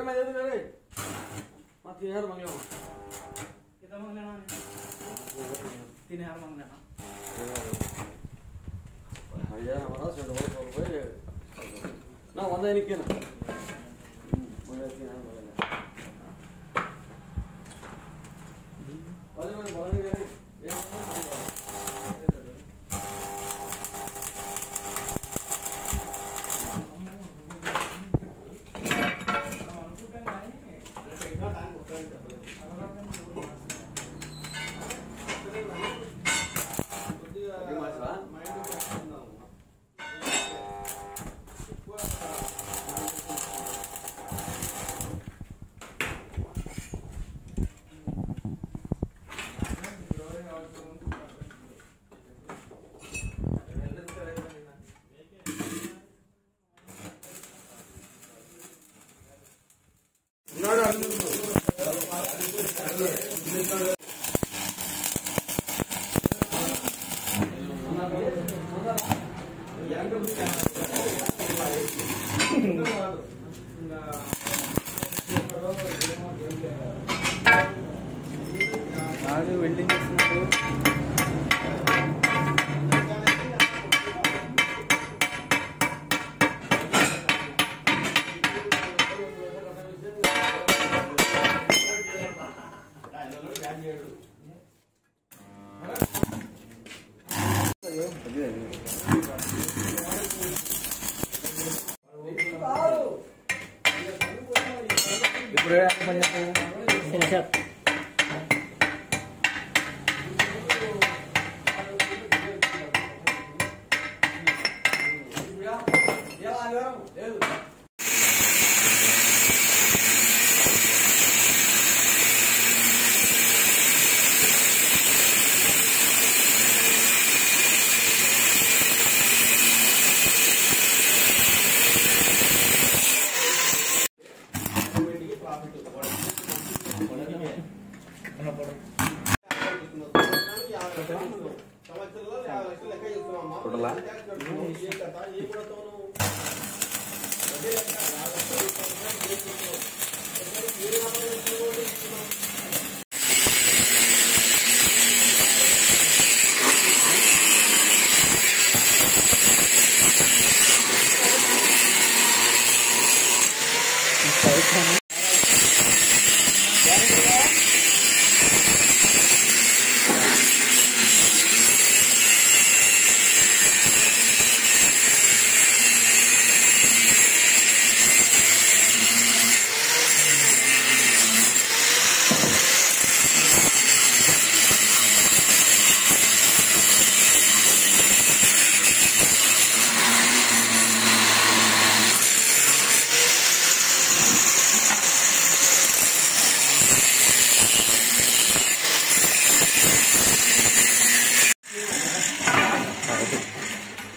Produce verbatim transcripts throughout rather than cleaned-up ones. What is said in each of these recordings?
मैं दे दे रे मत तीन हजार मांग लो कितना मांग लेना तीन हजार मांग लेना हजार हमारा सेट हो सौ रुपये ना वंदा नहीं क्या ना मुझे तीन हजार मांग लेना वाले मैं बोलने के लिए వెల్డింగ్ చేస్తున్నారు ఇప్పుడు పని చేస్తారు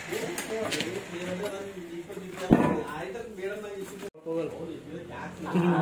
Thank you.